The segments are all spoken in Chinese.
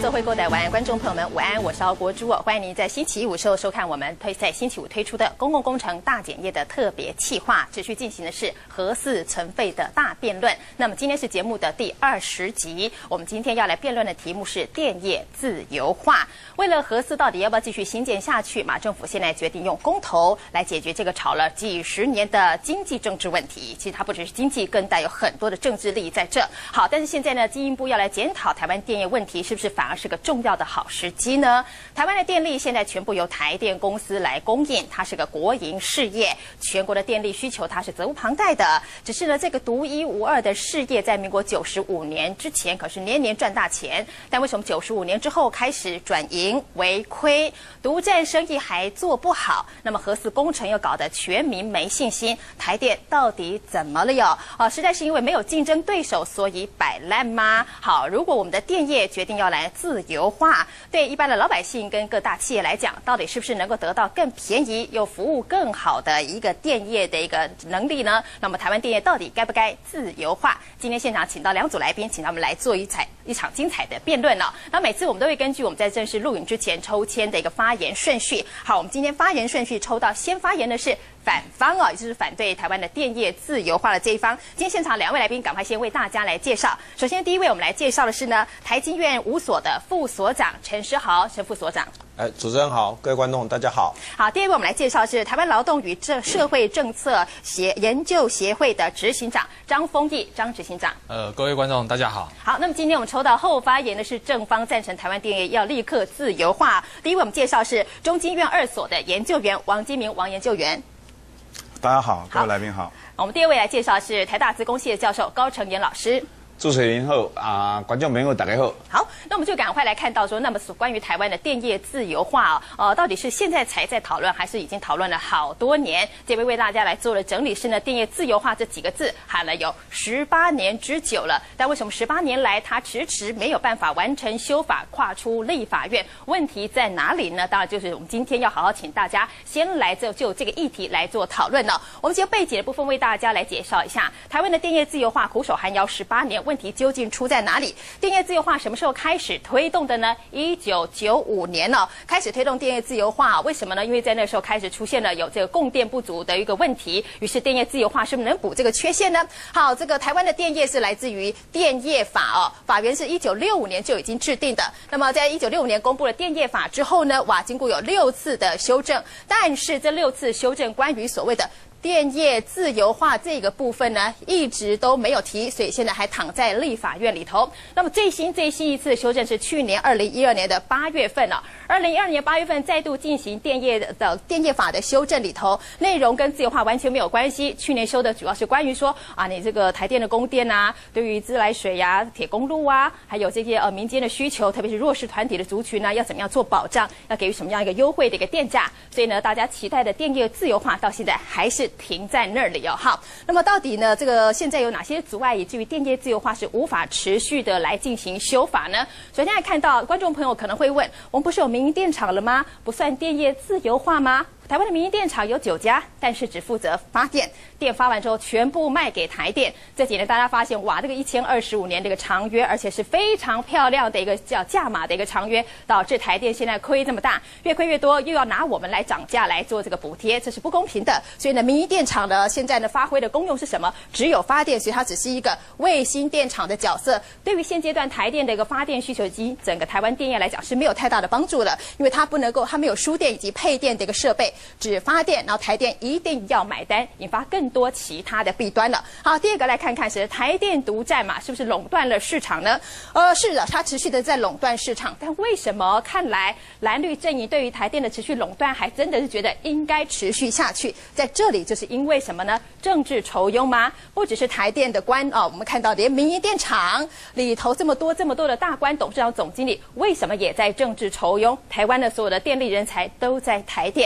做会购台湾观众朋友们午安，我是奥国珠哦，欢迎您在星期五时候收看我们在星期五推出的公共工程大检验的特别企划，持续进行的是核四存废的大辩论。那么今天是节目的第20集，我们今天要来辩论的题目是电业自由化。为了核四到底要不要继续兴建下去，马政府现在决定用公投来解决这个吵了几十年的经济政治问题。其实它不只是经济，更带有很多的政治利益在这。好，但是现在呢，经营部要来检讨台湾电业问题，是不是反而是个重要的好时机呢？台湾的电力现在全部由台电公司来供应，它是个国营事业，全国的电力需求它是责无旁贷的。只是呢，这个独一无二的事业在民国95年之前可是年年赚大钱，但为什么95年之后开始转盈为亏，独占生意还做不好？那么核四工程又搞得全民没信心，台电到底怎么了哟？实在是因为没有竞争对手，所以摆烂吗？好，如果我们的电业决定要来自由化，对一般的老百姓跟各大企业来讲，到底是不是能够得到更便宜又服务更好的一个电业的一个能力呢？那么台湾电业到底该不该自由化？今天现场请到2组来宾，请他们来做一场精彩的辩论哦。那每次我们都会根据我们在正式录影之前抽签的一个发言顺序。好，我们今天发言顺序抽到先发言的是反方哦，也就是反对台湾的电业自由化的这一方。今天现场2位来宾，赶快先为大家来介绍。首先第一位我们来介绍的是呢，台经院5所的副所长陈时豪，陈副所长。 主持人好，各位观众大家好。 好，第二位我们来介绍是台湾劳动与社会政策研究协会的执行长张丰毅，张执行长。 各位观众大家好。 好，那么今天我们抽到后发言的是正方赞成台湾电业要立刻自由化。第一位我们介绍是中经院2所的研究员王金明，王研究员。 大家好，各位来宾好。 我们第二位来介绍是台大资工系的教授高成炎老师。 主持人好观众朋友大家好。 好，那我们就赶快来看到说，那么关于台湾的电业自由化到底是现在才在讨论，还是已经讨论了好多年？这位为大家来做了整理是呢，电业自由化这几个字喊了有18年之久了，但为什么18年来它迟迟没有办法完成修法，跨出立法院？问题在哪里呢？当然就是我们今天要好好请大家先来就这个议题来做讨论了。我们就背景的部分为大家来介绍一下，台湾的电业自由化苦守寒窑18年。问题究竟出在哪里？电业自由化什么时候开始推动的呢？1995年开始推动电业自由化。为什么呢？因为在那时候开始出现了有这个供电不足的一个问题，于是电业自由化是不是能补这个缺陷呢？好，这个台湾的电业是来自于电业法法源是1965年就已经制定的。那么在1965年公布了电业法之后呢，经过有6次的修正，但是这6次修正关于所谓的电业自由化这个部分呢，一直都没有提，所以现在还躺在立法院里头。那么最新一次的修正是去年2012年的8月份2012年8月份再度进行电业法的修正里头，内容跟自由化完全没有关系。去年修的主要是关于说你这个台电的供电对于自来水铁公路还有这些民间的需求，特别是弱势团体的族群要怎么样做保障，要给予什么样一个优惠的一个电价。所以呢，大家期待的电业自由化到现在还是停在那里好，那么到底呢，这个现在有哪些阻碍，以至于电业自由化是无法持续的来进行修法呢？首先来看到观众朋友可能会问，我们不是有民营电厂了吗？不算电业自由化吗？台湾的民营电厂有9家，但是只负责发电，电发完之后全部卖给台电。这几年大家发现，这个1025年的一个长约，而且是非常漂亮的一个叫价码的一个长约，导致台电现在亏这么大，越亏越多，又要拿我们来涨价来做这个补贴，这是不公平的。所以呢，民营电厂呢现在呢发挥的功用是什么？只有发电，所以它只是一个卫星电厂的角色。对于现阶段台电的一个发电需求及整个台湾电业来讲是没有太大的帮助的，因为它没有输电以及配电的一个设备。只发电，然后台电一定要买单，引发更多其他的弊端了。好，第二个来看看是台电独占嘛，是不是垄断了市场呢？是的，它持续的在垄断市场，但为什么看来蓝绿阵营对于台电的持续垄断还真的是觉得应该持续下去？在这里就是因为什么呢？政治酬庸吗？不只是台电的官我们看到连民营电厂里头这么多的大官、董事长、总经理，为什么也在政治酬庸？台湾的所有的电力人才都在台电，所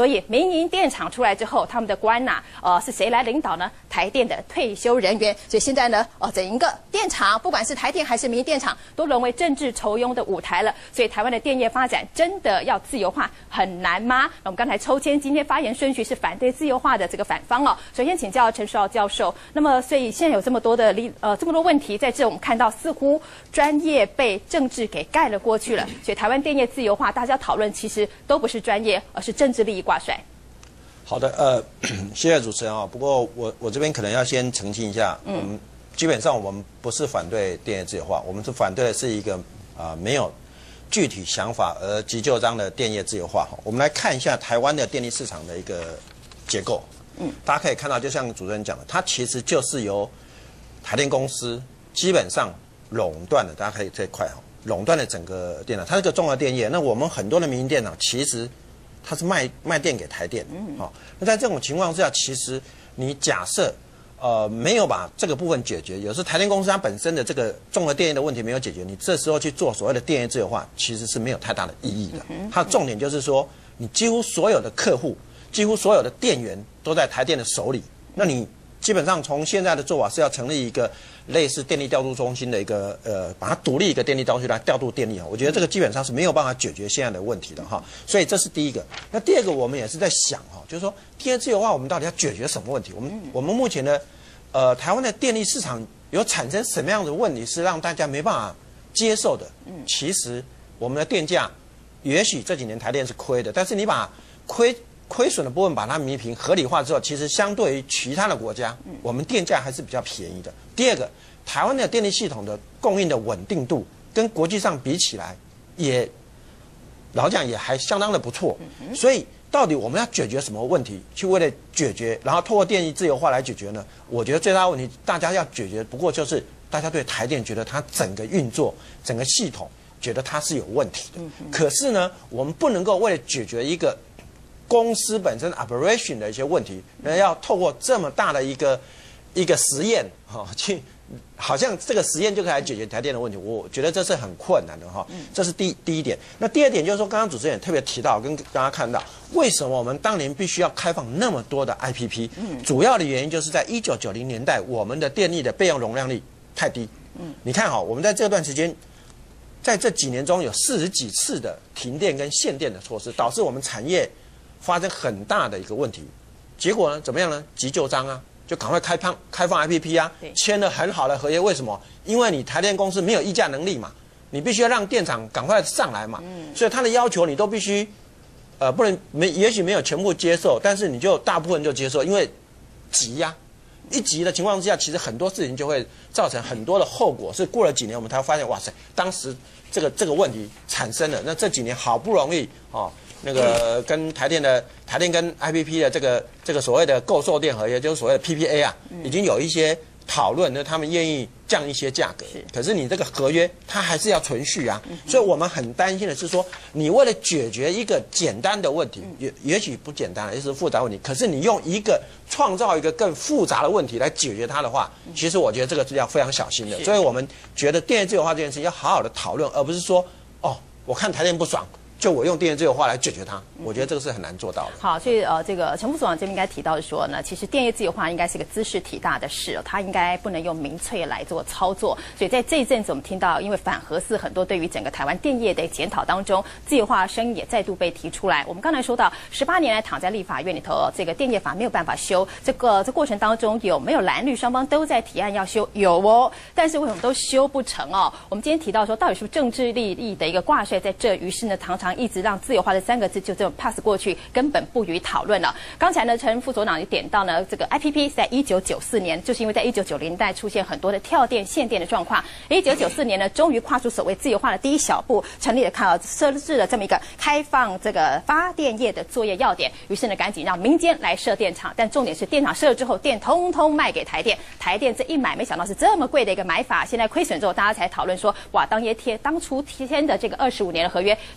所以民营电厂出来之后，他们的官是谁来领导呢？台电的退休人员。所以现在呢，整一个电厂，不管是台电还是民营电厂，都沦为政治酬庸的舞台了。所以台湾的电业发展真的要自由化很难吗？那我们刚才抽签，今天发言顺序是反对自由化的这个反方哦。首先请教陈书豪教授，那么所以现在有这么多问题在这，我们看到似乎专业被政治给盖了过去了。所以台湾电业自由化，大家讨论其实都不是专业，而是政治利益挂帅。 好的，谢谢主持人啊。不过我这边可能要先澄清一下，基本上我们不是反对电业自由化，我们是反对的是一个没有具体想法而急就章的电业自由化。我们来看一下台湾的电力市场的一个结构。大家可以看到，就像主持人讲的，它其实就是由台电公司基本上垄断的，大家可以这一块垄断了整个电厂，它是个综合电业。那我们很多的民营电厂其实它是卖电给台电，那在这种情况之下，其实你假设没有把这个部分解决，有时候台电公司它本身的这个综合电业的问题没有解决，你这时候去做所谓的电业自由化，其实是没有太大的意义的。它的重点就是说，你几乎所有的客户、几乎所有的电源都在台电的手里，那你基本上从现在的做法是要成立一个类似电力调度中心的一个把它独立一个电力中心来调度电力。我觉得这个基本上是没有办法解决现在的问题的哈。所以这是第一个。那第二个，我们也是在想就是说电业自由化我们到底要解决什么问题？我们目前的台湾的电力市场有产生什么样的问题是让大家没办法接受的？其实我们的电价也许这几年台电是亏的，但是你把亏损的部分把它弥平合理化之后，其实相对于其他的国家，我们电价还是比较便宜的。第二个，台湾的电力系统的供应的稳定度跟国际上比起来，老讲也还相当的不错。所以到底我们要解决什么问题？去为了解决，然后透过电力自由化来解决呢？我觉得最大的问题，大家要解决，不过就是大家对台电觉得它整个运作、整个系统觉得它是有问题的。可是呢，我们不能够为了解决一个公司本身 operation 的一些问题，要透过这么大的一个实验去，好像这个实验就可以来解决台电的问题，我觉得这是很困难的这是第一点。那第二点就是说，刚刚主持人也特别提到，跟大家看到，为什么我们当年必须要开放那么多的 IPP？主要的原因就是在1990年代，我们的电力的备用容量率太低。你看我们在这段时间，在这几年中有40几次的停电跟限电的措施，导致我们产业发生很大的一个问题，结果呢怎么样呢？急就章就赶快开放 IPP 签了很好的合约。为什么？因为你台电公司没有议价能力嘛，你必须要让电厂赶快上来嘛，所以他的要求你都必须，不能也许没有全部接受，但是你就大部分就接受，因为急一急的情况之下，其实很多事情就会造成很多的后果。是过了几年，我们才会发现，哇塞，当时这个问题产生了。那这几年好不容易那个跟台电跟 IPP 的这个所谓的购售电合约，就是所谓的 PPA 已经有一些讨论，那他们愿意降一些价格。可是你这个合约它还是要存续所以我们很担心的是说，你为了解决一个简单的问题，也许不简单，也是复杂问题，可是你用创造一个更复杂的问题来解决它的话，其实我觉得这个是要非常小心的。所以我们觉得电业自由化这件事情要好好的讨论，而不是说我看台电不爽，就我用电业自由化来解决它，我觉得这个是很难做到的。 好，所以这个陈副所长这边应该提到的说呢，其实电业自由化应该是个兹事体大的事，它应该不能用民粹来做操作。所以在这一阵子，我们听到因为反核四很多对于整个台湾电业的检讨当中，自由化声音也再度被提出来。我们刚才说到18年来躺在立法院里头，这个电业法没有办法修，这过程当中有没有蓝绿双方都在提案要修？有但是为什么都修不成我们今天提到说，到底是不是政治利益的一个挂帅在这？于是呢，常常一直让自由化这3个字就这么 pass 过去，根本不予讨论了。刚才呢，陈副所长也点到呢，这个 IPP 在1994年，就是因为在1990年代出现很多的跳电限电的状况，1994年呢，终于跨出所谓自由化的第一小步，成立了设置了这么一个开放这个发电业的作业要点。于是呢，赶紧让民间来设电厂，但重点是电厂设了之后，电通通卖给台电。台电这一买，没想到是这么贵的一个买法。现在亏损之后，大家才讨论说，哇，当初签的这个25年的合约，是不是真是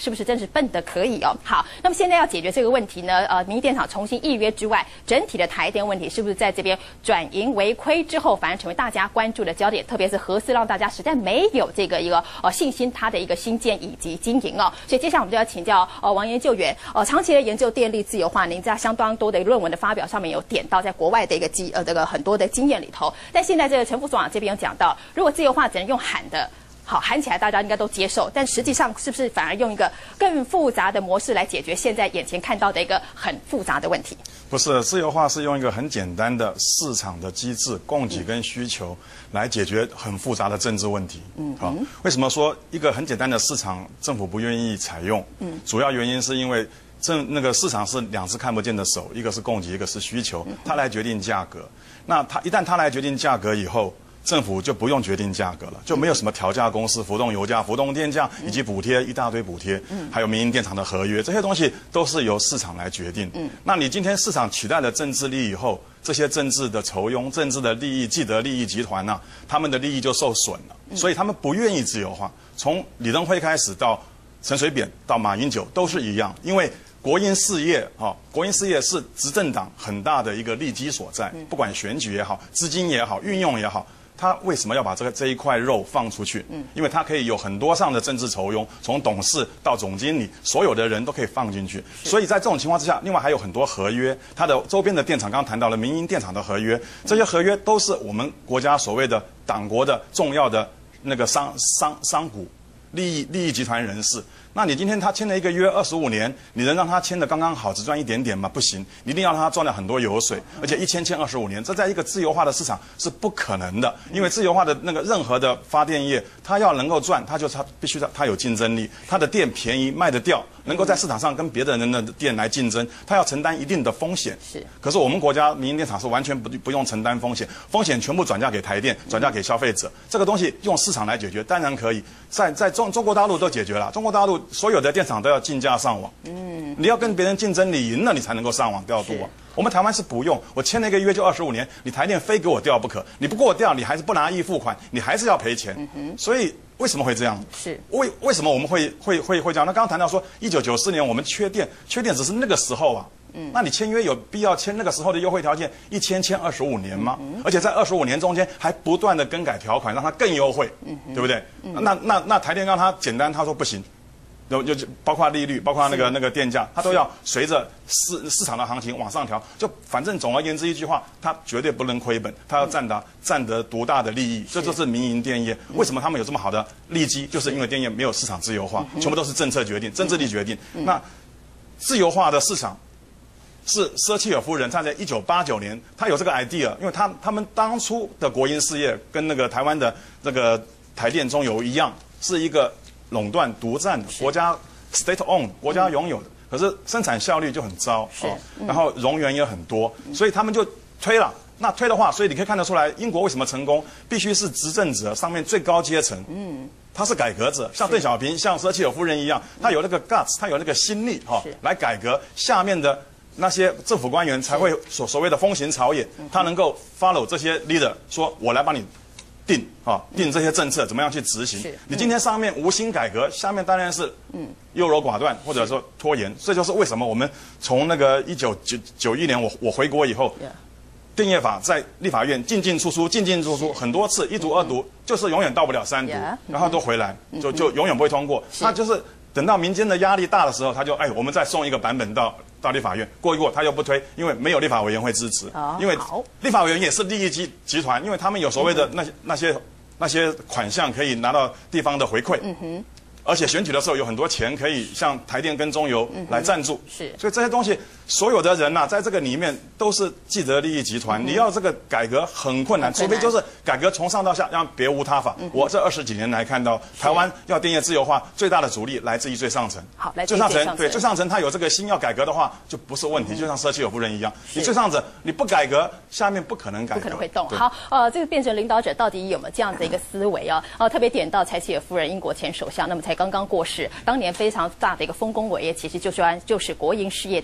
是笨的可以哦。好，那么现在要解决这个问题呢，民营电厂重新预约之外，整体的台电问题是不是在这边转盈为亏之后，反而成为大家关注的焦点？特别是核四让大家实在没有这个一个信心，它的一个新建以及经营哦。所以接下来我们就要请教王研究员，长期的研究电力自由化，您在相当多的论文的发表上面有点到在国外的一个这个很多的经验里头。但现在这个陈副所长这边有讲到，如果自由化只能用喊的。好，喊起来大家应该都接受，但实际上是不是反而用一个更复杂的模式来解决现在眼前看到的一个很复杂的问题？ 不是，自由化是用一个很简单的市场的机制，供给跟需求来解决很复杂的政治问题。好，为什么说一个很简单的市场政府不愿意采用？主要原因是因为那个市场是两只看不见的手，一个是供给，一个是需求，它来决定价格。那一旦它来决定价格以后，政府就不用决定价格了，就没有什么调价公司、浮动油价、浮动电价以及补贴一大堆补贴，还有民营电厂的合约，这些东西都是由市场来决定。那你今天市场取代了政治利益以后，这些政治的酬庸、政治的利益、既得利益集团呢，他们的利益就受损了，所以他们不愿意自由化。从李登辉开始到陈水扁到马英九都是一样，因为国营事业国营事业是执政党很大的一个利基所在，不管选举也好、资金也好、运用也好。他为什么要把这一块肉放出去？因为他可以有很多上的政治酬庸，从董事到总经理，所有的人都可以放进去。所以在这种情况之下，另外还有很多合约，它的周边的电厂，刚刚谈到了民营电厂的合约，这些合约都是我们国家所谓的党国的重要的那个商贾利益集团人士。那你今天他签了一个约25年，你能让他签的刚刚好，只赚一点点吗？不行，你一定要让他赚了很多油水，而且签25年，这在一个自由化的市场是不可能的。因为自由化的那个任何的发电业，它要能够赚，它必须它有竞争力，它的电便宜卖得掉，能够在市场上跟别的人的电来竞争，它要承担一定的风险。是。可是我们国家民营电厂是完全不用承担风险，风险全部转嫁给台电，转嫁给消费者。这个东西用市场来解决，当然可以，在中国大陆都解决了。中国大陆所有的电厂都要竞价上网，你要跟别人竞争，你赢了你才能够上网调度啊。我们台湾是不用，我签了一个约就25年，你台电非给我调不可，你不给我调，你还是不拿预付款，你还是要赔钱。所以为什么会这样？是为什么我们会这样？那刚刚谈到说1994年我们缺电只是那个时候啊。那你签约有必要签那个时候的优惠条件一签25年吗？而且在25年中间还不断的更改条款，让它更优惠，对不对？那台电让它简单，他说不行。就包括利率，包括那个电价，它都要随着市场的行情往上调。就反正总而言之一句话，它绝对不能亏本，它要占得独大的利益。这就是民营电业为什么他们有这么好的利基，就是因为电业没有市场自由化，全部都是政策决定、政治力决定。那自由化的市场是舍契尔夫人，她在1989年，她有这个 idea， 因为他们当初的国营事业跟那个台湾的这个台电中油一样，是一个垄断独占的国家 state owned 国家拥有的，可是生产效率就很糟，然后冗员也很多，所以他们就推了。那推的话，所以你可以看得出来，英国为什么成功，必须是执政者上面最高阶层，他是改革者，像邓小平、像舍契尔夫人一样，他有那个 guts， 他有那个心力来改革，下面的那些政府官员才会所谓的风行草野，他能够 follow 这些 leader， 说我来帮你定这些政策怎么样去执行？你今天上面无心改革，下面当然是优柔寡断或者说拖延。这就是为什么我们从那个1991年我回国以后，电业法在立法院进进出出很多次，一读二读，就是永远到不了三读，然后都回来，就永远不会通过。他就是等到民间的压力大的时候，他就我们再送一个版本到立法院过一过，他又不推，因为没有立法委员会支持。因为立法委员也是利益集团，因为他们有所谓的那些款项可以拿到地方的回馈。而且选举的时候有很多钱可以向台电跟中油来赞助，所以这些东西所有的人呐，在这个里面都是既得利益集团。你要这个改革很困难，除非就是改革从上到下，让别无他法。我这20几年来看到，台湾要电业自由化最大的阻力来自于最上层。 好，来自于最上层。 对，最上层他有这个心要改革的话，就不是问题。就像舍契尔夫人一样，你最上层你不改革，下面不可能改革， 不可能会动。好，这个变成领导者到底有没有这样的一个思维啊？特别点到柴契尔夫人，英国前首相，那么才刚刚过世。当年非常大的一个丰功伟业，其实就是国营事业的民营化。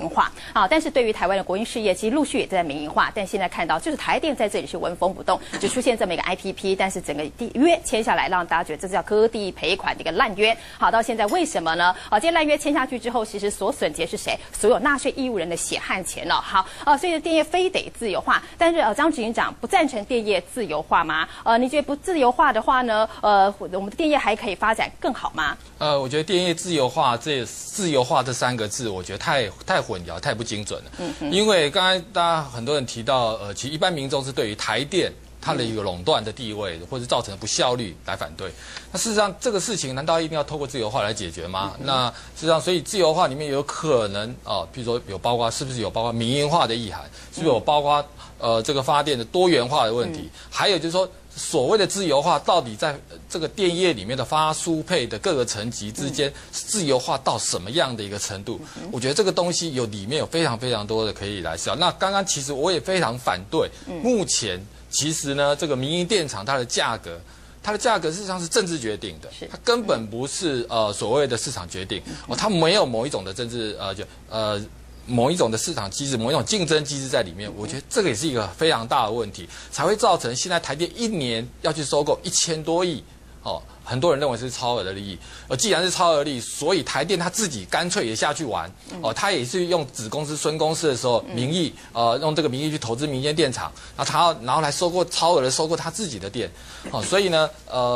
化啊。但是对于台湾的国营事业，其实陆续也在民营化，但现在看到就是台电在这里是纹风不动，只出现这么一个 IPP， 但是整个约签下来，让大家觉得这是叫割地赔款的一个烂约。好，到现在为什么呢？这些烂约签下去之后，其实所损结是谁？所有纳税义务人的血汗钱了。好，所以电业非得自由化，但是张执行长不赞成电业自由化吗？你觉得不自由化的话呢？我们的电业还可以发展更好吗？ 我觉得电业自由化自由化这3个字，我觉得太混淆、太不精准了。因为刚才大家很多人提到，其实一般民众是对于台电它的一个垄断的地位，或者造成的不效率来反对。那事实上，这个事情难道一定要透过自由化来解决吗？那事实上，所以自由化里面有可能比如说有包括是不是有包括民营化的意涵，是不是有包括这个发电的多元化的问题，还有就是说。所谓的自由化，到底在这个电业里面的发输配的各个层级之间，自由化到什么样的一个程度？我觉得这个东西里面有非常非常多的可以来思考。那刚刚其实我也非常反对，目前其实呢，这个民营电厂它的价格事实上是政治决定的，它根本不是所谓的市场决定它没有某一种的政治某一种的市场机制，某一种竞争机制在里面，我觉得这个也是一个非常大的问题，才会造成现在台电一年要去收购1000多亿，很多人认为是超额的利益。既然是超额利益，所以台电他自己干脆也下去玩，他也是用子公司、孙公司的时候名义，用这个名义去投资民间电厂，然后来超额的收购他自己的电，所以呢，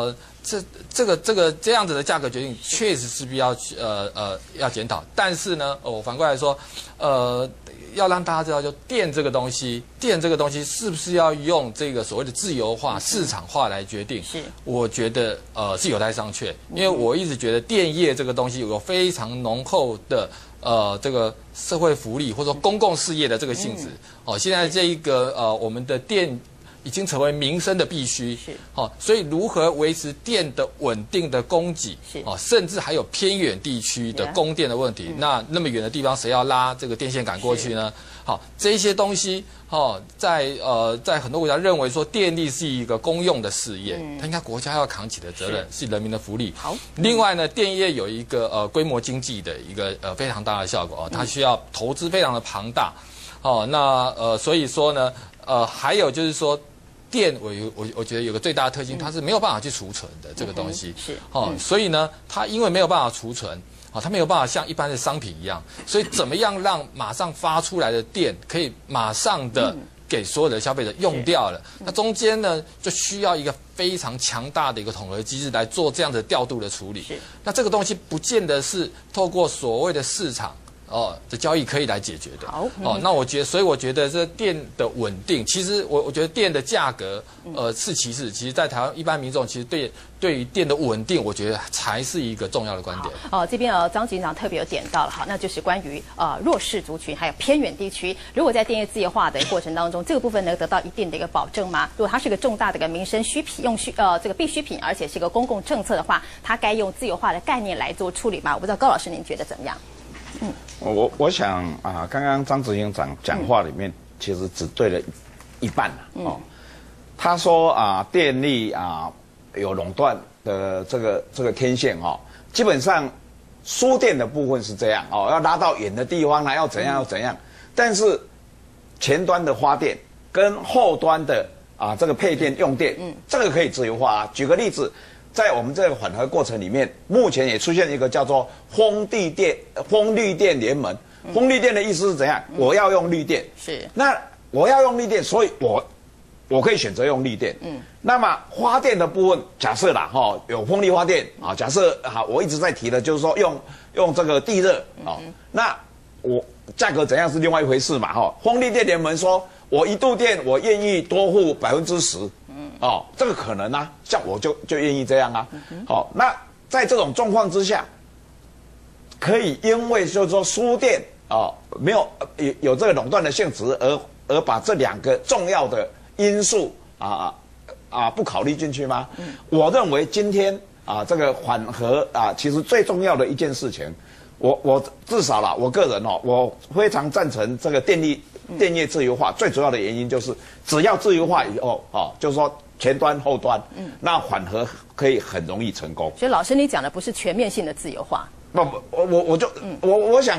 这样子的价格决定确实是必要要检讨，但是呢，我反过来说，要让大家知道，就电这个东西是不是要用这个所谓的自由化、市场化来决定？是，我觉得是有待商榷，因为我一直觉得电业这个东西有非常浓厚的这个社会福利或者说公共事业的这个性质。现在这一个我们的电已经成为民生的必须，是所以如何维持电的稳定的供给，是甚至还有偏远地区的供电的问题。那么远的地方，谁要拉这个电线杆过去呢？好，这些东西在很多国家认为说电力是一个公用的事业，它应该国家要扛起的责任是人民的福利。好，另外呢，电业有一个规模经济的一个非常大的效果它需要投资非常的庞大。所以说呢，还有就是说。电我觉得有个最大的特性，它是没有办法去储存的这个东西，是所以呢，它因为没有办法储存，它没有办法像一般的商品一样，所以怎么样让马上发出来的电可以马上的给所有的消费者用掉了？那中间呢，就需要一个非常强大的一个统合机制来做这样的调度的处理。那这个东西不见得是透过所谓的市场。的交易可以来解决的。好，那所以我觉得这电的稳定，其实我觉得电的价格，是其次，其实在台湾一般民众其实对于电的稳定，我觉得才是一个重要的观点。 这边张局长特别有点到了，好，那就是关于弱势族群还有偏远地区，如果在电业自由化的过程当中，这个部分能得到一定的一个保证吗？如果它是个重大的一个民生这个必需品，而且是一个公共政策的话，它该用自由化的概念来做处理吗？我不知道高老师您觉得怎么样？ 我想刚刚张执行长讲话里面其实只对了一半他说电力有垄断的这个天线基本上输电的部分是这样要拉到远的地方要怎样，但是前端的发电跟后端的这个配电用电，这个可以自由化举个例子。在我们这个缓和过程里面，目前也出现一个叫做风绿电联盟。风绿电的意思是怎样？我要用绿电，是那我要用绿电，所以我可以选择用绿电。那么发电的部分，假设啦有风力发电假设我一直在提的就是说用这个地热那我价格怎样是另外一回事嘛风绿电联盟说，我1度电我愿意多付10%。这个可能像我就愿意这样好，那在这种状况之下，可以因为就是说输电没有这个垄断的性质，而把这2个重要的因素不考虑进去吗？我认为今天这个缓和其实最重要的一件事情，我至少啦，我个人我非常赞成这个电业自由化，最主要的原因就是只要自由化以后就是说。前端后端，那缓和可以很容易成功。 所以老师，你讲的不是全面性的自由化。 我想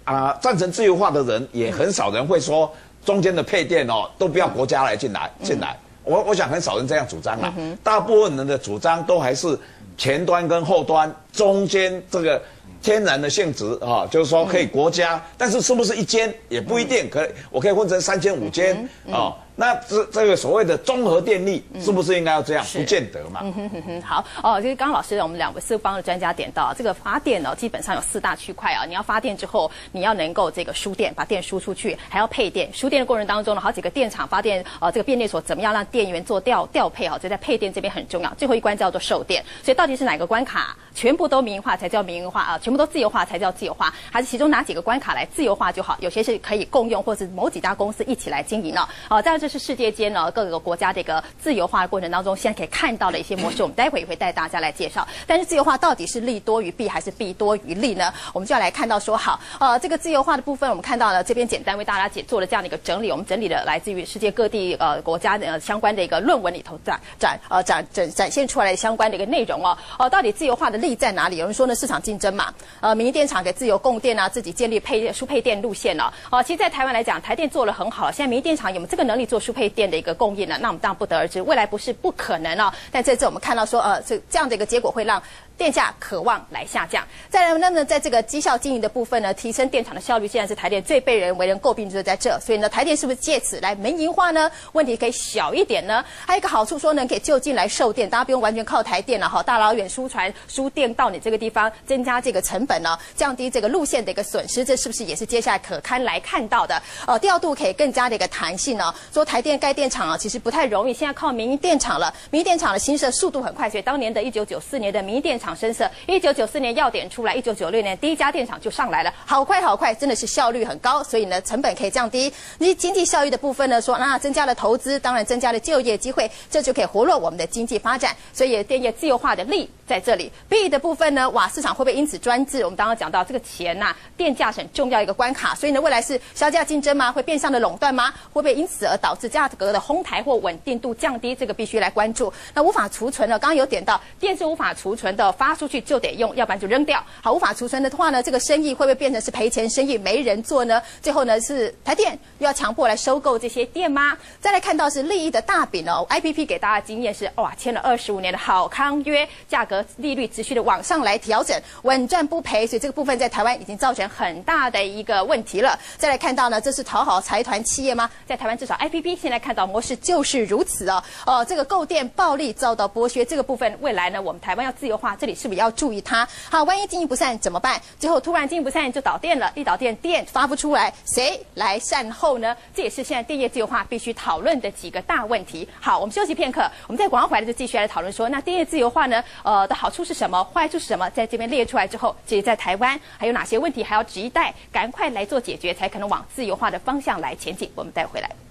赞成自由化的人也很少人会说中间的配电都不要国家来进来。我想很少人这样主张啦。大部分人的主张都还是前端跟后端中间这个天然的性质就是说可以国家，但是是不是一间也不一定，我可以分成3间5间那这个所谓的综合电力是不是应该要这样？不见得嘛。 好就是刚刚老师我们2位四方的专家点到，这个发电基本上有4大区块你要发电之后，你要能够这个输电，把电输出去，还要配电。输电的过程当中呢，好几个电厂发电这个变电所怎么样让电源做调配所以在配电这边很重要。最后一关叫做售电，所以到底是哪个关卡全部都民营化才叫民营化全部都自由化才叫自由化，还是其中哪几个关卡来自由化就好？有些是可以共用，或是某几家公司一起来经营当然这是世界间各个国家的一个自由化的过程当中，现在可以看到的一些模式，我们待会也会带大家来介绍。但是自由化到底是利多于弊还是弊多于利呢？我们就要来看到说这个自由化的部分，我们看到了这边简单为大家做了这样的一个整理，我们整理了来自于世界各地国家的相关的一个论文里头展现出来的相关的一个内容到底自由化的利在哪里？有人说呢，市场竞争嘛，民营电厂给自由供电自己建立输配电路线其实在台湾来讲，台电做了很好，现在民营电厂有没有这个能力做输配电的一个供应呢？那我们当然不得而知，未来不是不可能但这次我们看到说这样的一个结果会让电价可望来下降。再来呢，在这个绩效经营的部分呢，提升电厂的效率，现在是台电最被人为人诟病就是在这。所以呢，台电是不是借此来民营化呢？问题可以小一点呢？还有一个好处说呢，可以就近来售电，大家不用完全靠台电了大老远输电到你这个地方，增加这个成本降低这个路线的一个损失，这是不是也是接下来可堪来看到的？调度可以更加的一个弹性说台电盖电厂其实不太容易，现在靠民营电厂了。民营电厂的新设速度很快，所以当年的1994年的民营电厂深设，1994年要点出来，1996年第一家电厂就上来了，好快，真的是效率很高，所以呢成本可以降低。你经济效益的部分呢，说增加了投资，当然增加了就业机会，这就可以活络我们的经济发展。所以电业自由化的利在这里。弊的部分呢，市场会不会因此专制？我们刚刚讲到这个钱电价是很重要一个关卡，所以呢未来是销价竞争吗？会变相的垄断吗？会不会因此而导致价格的哄抬或稳定度降低？这个必须来关注。那无法储存刚刚有点到电是无法储存的，发出去就得用，要不然就扔掉。好，无法储存的话呢，这个生意会不会变成是赔钱生意，没人做呢？最后呢是台电又要强迫来收购这些电吗？再来看到是利益的大饼IPP 给大家的经验是签了25年的好康约，价格利率持续的往上来调整，稳赚不赔，所以这个部分在台湾已经造成很大的一个问题了。再来看到呢，这是讨好财团企业吗？在台湾至少 IPP 现在看到模式就是如此这个购电暴利遭到剥削，这个部分未来呢我们台湾要自由化，这里是不是要注意它？好，万一经营不善怎么办？最后突然经营不善就导电了，一导电电发不出来，谁来善后呢？这也是现在电业自由化必须讨论的几个大问题。好，我们休息片刻，我们在广告回来就继续来讨论说，那电业自由化呢的好处是什么，坏处是什么？在这边列出来之后，至于在台湾还有哪些问题还要亟待赶快来做解决，才可能往自由化的方向来前进。我们带回来。